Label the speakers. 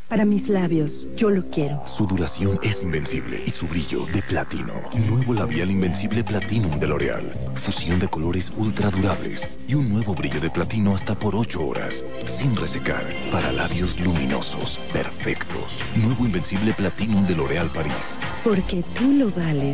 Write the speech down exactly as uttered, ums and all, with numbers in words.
Speaker 1: Para mis labios, yo lo quiero.
Speaker 2: Su duración es invencible y su brillo de platino. Nuevo labial invencible Platinum de L'Oréal. Fusión de colores ultra durables y un nuevo brillo de platino hasta por ocho horas, sin resecar, para labios luminosos, perfectos. Nuevo invencible Platinum de L'Oréal París.
Speaker 1: Porque tú lo vales.